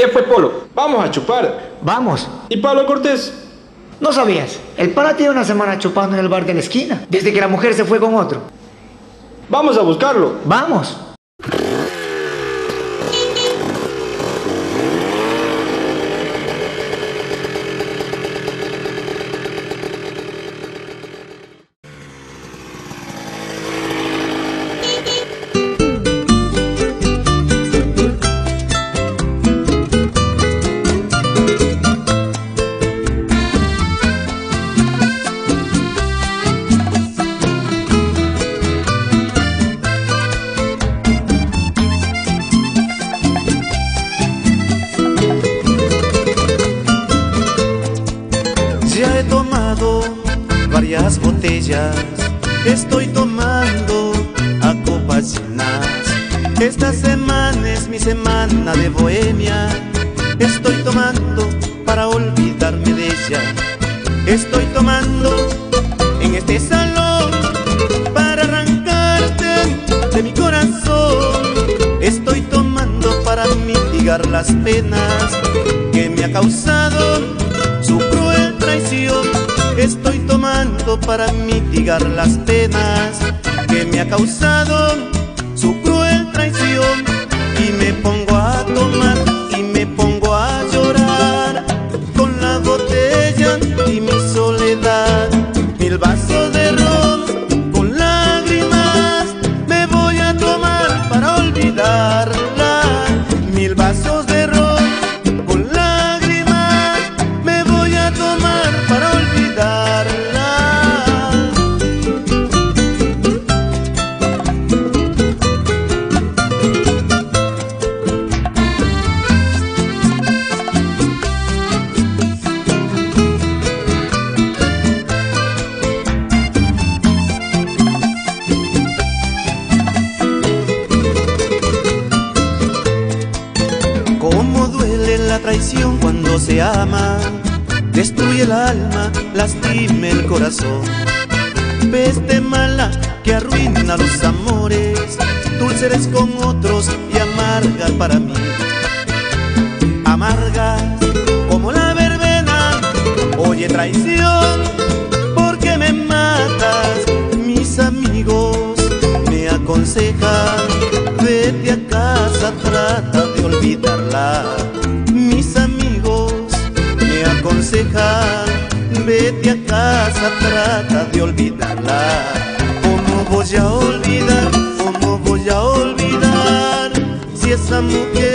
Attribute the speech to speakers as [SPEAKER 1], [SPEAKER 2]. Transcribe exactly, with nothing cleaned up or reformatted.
[SPEAKER 1] ¿Qué fue, Polo? Vamos a chupar.
[SPEAKER 2] Vamos.
[SPEAKER 1] ¿Y Pablo Cortés?
[SPEAKER 2] ¿No sabías? El pana tiene una semana chupando en el bar de la esquina, desde que la mujer se fue con otro.
[SPEAKER 1] Vamos a buscarlo.
[SPEAKER 2] Vamos.
[SPEAKER 3] Ya he tomado varias botellas, estoy tomando a copas llenas. Esta semana es mi semana de bohemia, estoy tomando para olvidarme de ella. Estoy tomando en este salón para arrancarte de mi corazón. Estoy tomando para mitigar las penas que me ha causado su cruel traición. Estoy tomando para mitigar las penas que me ha causado su cruel traición. Y me pongo a tomar y me pongo a llorar con la botella y mi soledad. Mil vasos de ron con lágrimas me voy a tomar para olvidarla. Mil vasos de ron para olvidarla. Cómo duele la traición cuando se ama, destruye el alma, lastima el corazón. Peste mala que arruina los amores, dulce eres con otros y amarga para mí. Amarga como la verbena, oye traición, ¿por qué me matas? Mis amigos me aconsejan, vete a casa, trata de olvidarla. Mis amigos me aconsejan, vete a casa, trata de olvidarla. ¿Cómo voy a olvidar? ¿Cómo voy a olvidar si esa mujer